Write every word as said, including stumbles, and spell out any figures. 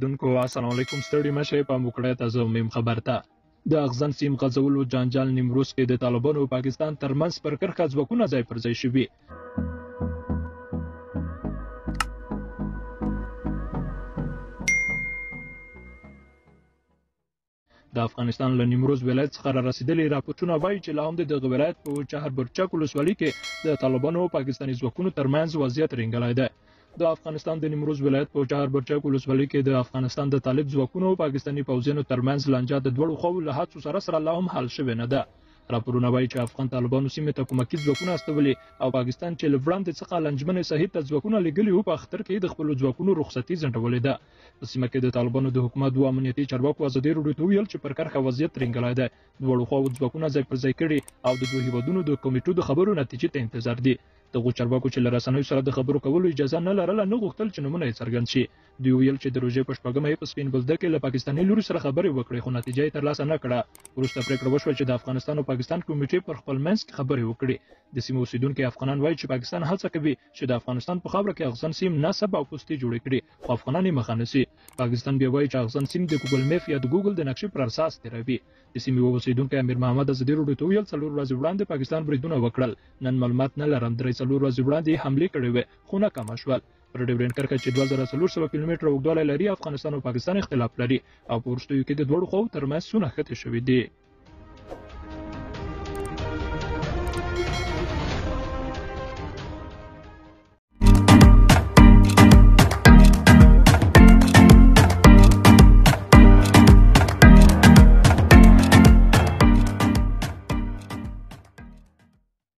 اوریدونکو السلام علیکم. ستړي مشه په موکړه تاسو مم خبرته د اغزن سیم غزولو جنجال نیمروز کې د طالبانو او پاکستان ترمنځ پر کرښه ځواکونه ځای پر ځای شوي. د افغانستان له نیمروز ولایت څخه را رسیدلي راپورټونه وایي چې لا هم د دغه ولایت په چهاربرچک ولسوالۍ کې د طالبانو او پاکستاني ځواکونو ترمنځ وضعیت رنګلی دی. د افغانستان د نیمروز ولایت په چهاربرچک ولسوالۍ کې د افغانستان د طالب ځواکونو او پاکستاني پوځیانو ترمنځ لانجه د دواړو خواو له هڅو سره سره لا هم حل شوې نه ده. راپورونه وایي چې افغان طالبانو سیمې ته کومکي ځواکونه استولي او پاکستان چې له وړاندې څخه لنجمنې صحیح ته ځواکونه لېږلي وو په اختر کې د خپلو ځواکونو رخصتي ځنډولې ده. په سیمه کې د طالبانو د حکومت دوه امنیتي چارواکو ازادي راډیو ته وویل چې پر کرښه وضعیت رنګلی دی. دواړو خواو ځواکونه ځای پر ځای کړي او د دوه هیوادونو د کمیټو د خبرو نتیجې ته انتظار دي. دغو چارواکو چې له رسنیو سره د خبرو کولو اجازه نه لرله نه غوښتل چې نومونه یې څرګند شي. دوی ویل چې د روژې په شپږمه یې په سپین بولدک کې له پاکستاني لوري سره خبرې وکړې خو نتیجه یې ترلاسه نه کړه. وروسته پرېکړه وشوه چې د افغانستان او پاکستان کمیټې پر خپل منځ کې خبرې وکړي. د سیمې اوسیدونکي افغانان وایي چې پاکستان هڅه کوي چې د افغانستان په خاوره کې اغزن سیم نصب او پوستې جوړې کړي خو افغانان یې مخه نیسي. پاکستان بیا وایي چې اغزن سیم د ګوګل میپ یا د ګوګل د نقشې پر اساس تېروي. د سیمې اوسیدونکی امیر محمد ازادي راډیو ته ویل څلور ورځې وړاندې پاکستان بریدونه وکړل. نن معلومات نه لرم درې څلور ورځې وړاندې حملې کړې وې خو ناکامه شول. پر ډیورنډ کرښه چې دوه زره څلور سوه کیلومتره اوږدوالی لري افغانستان او پاکستان اختلاف لري او په وروستیو کې د دواړو خواو ترمنځ سونه ښکته شوي دي.